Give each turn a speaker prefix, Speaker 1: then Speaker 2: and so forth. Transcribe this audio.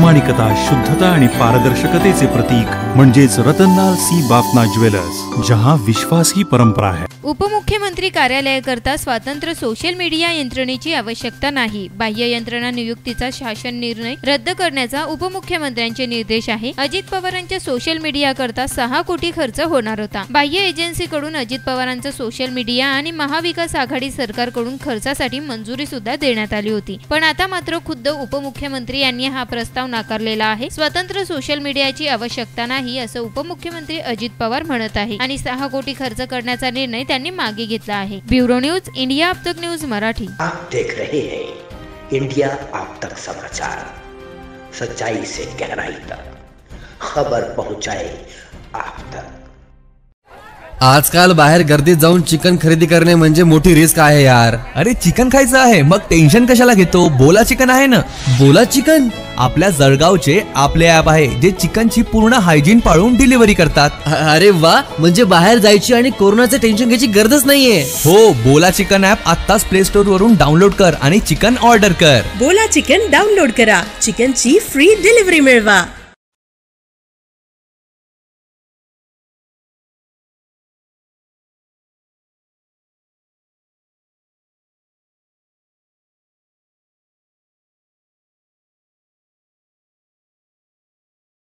Speaker 1: प्रामाणिकता, शुद्धता आणि पारदर्शकतेचे प्रतीक म्हणजेच रतनलाल सी बाफना ज्वेलर्स, जहां विश्वास ही परंपरा है।
Speaker 2: उपमुख्यमंत्री कार्यालयाकरता स्वतंत्र सोशल मीडिया यंत्रणेची आवश्यकता नाही। बाह्य यंत्रणा नियुक्तीचा शासन निर्णय रद्द करण्याचा उपमुख्यमंत्र्यांचे निर्देश आहे। अजित पवारांच्या सोशल मीडिया करता 6 कोटी खर्च होणार होता। बाह्य एजन्सीकडून अजित पवारांचा सोशल मीडिया आणि महाविकास आघाडी सरकारकडून खर्चासाठी मंजुरी सुद्धा देण्यात आली होती, पण आता मात्र खुद्द उपमुख्यमंत्री यांनी हा प्रस्ताव नाकारलेला आहे। स्वतंत्र सोशल मीडियाची आवश्यकता नाही असं उपमुख्यमंत्री अजित पवार म्हणत आहे आणि 6 कोटी खर्च करण्याचा निर्णय त्यांनी मागे घेतला आहे। ब्युरो न्यूज, इंडिया अब तक न्यूज मराठी।
Speaker 3: आप देख रहे हैं इंडिया अब तक समाचार, सच्चाई से गहराई तक खबर पहुंचाए आप तक।
Speaker 4: आजकाल बाहेर गर्दीत जाऊन चिकन खरेदी करणे म्हणजे मोठी रिस्क आहे यार।
Speaker 5: अरे चिकन खायचं आहे मग टेन्शन कशाला घेतो, बोला चिकन आहे ना।
Speaker 4: बोला चिकन
Speaker 5: आपल्या जळगावचे आपले ऍप आहे जे चिकनची पूर्ण हायजीन पाळून डिलिव्हरी करतात।
Speaker 4: अरे वा, म्हणजे बाहेर जायची आणि कोरोनाचे टेन्शन घ्यायची गरजच नाहीये।
Speaker 5: हो, बोला चिकन ऍप आत्ताच प्ले स्टोर वरून डाउनलोड कर आणि चिकन ऑर्डर कर।
Speaker 6: बोला चिकन डाउनलोड करा, चिकनची फ्री डिलिव्हरी मिळवा।